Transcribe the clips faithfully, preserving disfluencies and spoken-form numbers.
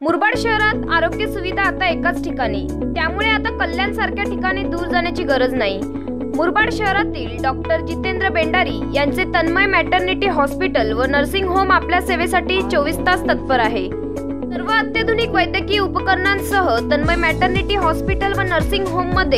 मुरबाड शहरात आरोग्य सुविधा आता एकाच ठिकाणी, त्यामुळे आता कल्याण सारख्या ठिकाणी दूर जाण्याची गरज नाही। मुरबाड शहरातील डॉक्टर जितेंद्र बेंडारी यांचे तन्मय मॅटर्निटी हॉस्पिटल व नर्सिंग होम आपल्या सेवेसाठी चोवीस तास तत्पर आहे। सर्व अत्याधुनिक वैद्यकीय उपकरणांसह तन्मय मॅटर्निटी हॉस्पिटल व नर्सिंग होम मध्ये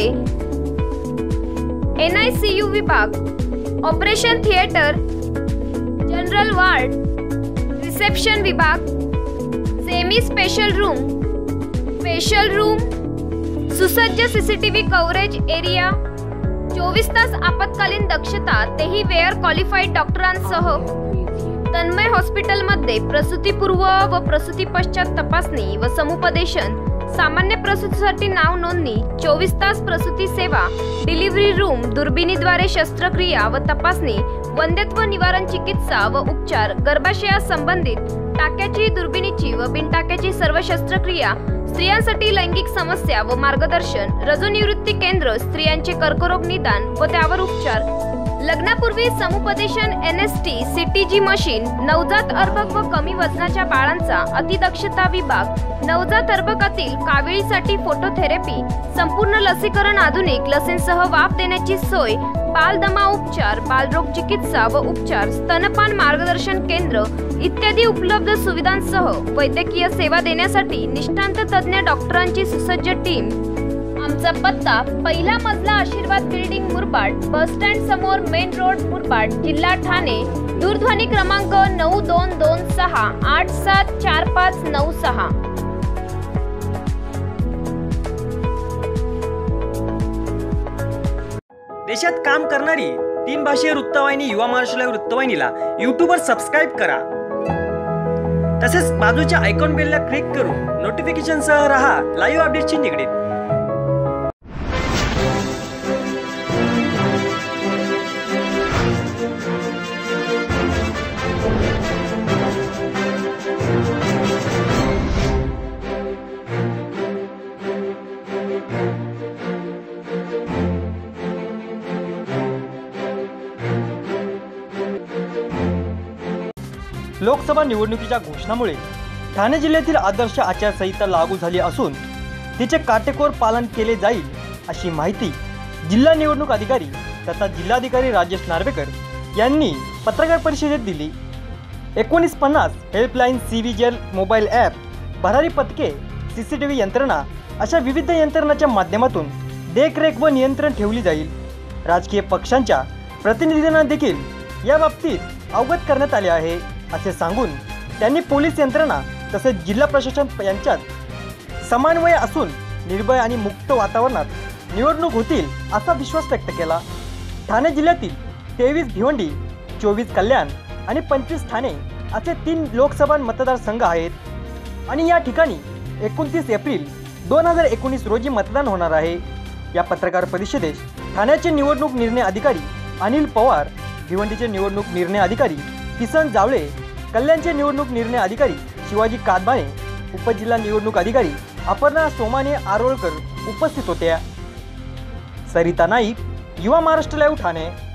एन आय सी यू विभाग, operation theatre, general ward, reception विभाग, semi special room, special room, सुसज्ज सीसीटीव्ही कव्हरेज एरिया, चोवीस तास आपत्कालीन दक्षता, तेही वेअर क्वालिफाईड डॉक्टरांसह तन्मय हॉस्पिटलमध्ये प्रसूतीपूर्व व प्रसूती पश्चात तपासणी व समुपदेशन, सामान्य प्रसूतीसाठी नाव नोंदणी, चोवीस तास प्रसूती सेवा, डिलिव्हरी रूम, दुर्बिणीद्वारे शस्त्रक्रिया व तपासणी, वंध्यत्व निवारण चिकित्सा व उपचार, गर्भाशयास संबंधित टाक्याची, दुर्बिणीची व बिनटाक्याची सर्व शस्त्रक्रिया, स्त्रियांसाठी लैंगिक समस्या व मार्गदर्शन, रजोनिवृत्ती केंद्र, स्त्रियांचे कर्करोग निदान व त्यावर उपचार, लग्नापूर्वी समुपदेशन, N S T, C T G machine, नवजात अर्भक व कमी वजनाच्या बाळांचा अतिदक्षता विभाग, नवजात अर्भकातील काविळीसाठी फोटोथेरपी, संपूर्ण लसीकरण, आधुनिक लसींसह वाफ देण्याची सोय, बालदमा उपचार, बालरोग चिकित्सा व उपचार, स्तनपान मार्गदर्शन केंद्र इत्यादी उपलब्ध सुविधांसह वैद्यकीय सेवा देण्यासाठी निष्णात तज्ञ डॉक्टरांची सुसज्ज टीम। आमचा पत्ता पहिला मजला, आशीर्वाद बिल्डिंग, मुरबाड, बस स्टँड समोर, मेन रोड, मुरबाड, जिल्हा ठाणे। दूरध्वनी क्रमांक नऊ दोन दोन सहा आठ सात चार पाच नऊ सहा। देशात काम करणारी तीन भाषीय वृत्तवाहिनी युवा महाराष्ट्र लाईव्ह वृत्तवाहिनीला यूट्यूबवर सबस्क्राईब करा। तसेच बाजूच्या आयकॉन बेलला क्लिक करून नोटिफिकेशन सह रहा लाईव्ह अपडेटशी निगडीत। लोकसभा निवडणुकीच्या घोषणामुळे ठाणे जिल्ह्यातील आदर्श आचारसंहिता लागू झाली असून तिचे काटेकोर पालन केले जाईल अशी माहिती जिल्हा निवडणूक अधिकारी तथा जिल्हाधिकारी राजेश नार्वेकर यांनी पत्रकार परिषदेत दिली। एकोणीस पन्नास helpline, C vigil mobile app, भरारी पथके, सी सी टी व्ही यंत्रणा अशा विविध यंत्रणांच्या माध्यमातून देखरेख व नियंत्रण ठेवली जाईल। राजकीय पक्षांच्या प्रतिनिधींना देखील या बाबतीत अवगत करण्यात आले आहे असे सांगून त्यांनी पोलीस यंत्रणा तसेच जिल्हा प्रशासन यांच्यात समन्वय असून निर्भय आणि मुक्त वातावरणात निवडणूक होतील असा विश्वास व्यक्त केला। ठाणे जिल्ह्यातील तेवीस भिवंडी, चोवीस कल्याण आणि पंचवीस ठाणे असे तीन लोकसभा मतदारसंघ आहेत आणि या ठिकाणी एकोणतीस एप्रिल दोन हजार एकोणीस रोजी मतदान होणार आहे। या पत्रकार परिषदेत ठाण्याचे निवडणूक निर्णय अधिकारी अनिल पवार, भिवंडीचे निवडणूक निर्णय अधिकारी किसन जावळे, कल्याणचे निवडणूक निर्णय अधिकारी शिवाजी कादबाणे, उपजिल्हा निवडणूक अधिकारी अपर्णा सोमाने आरोळकर उपस्थित होत्या। सरिता नाईक, युवा महाराष्ट्र लाईव्ह ठाणे।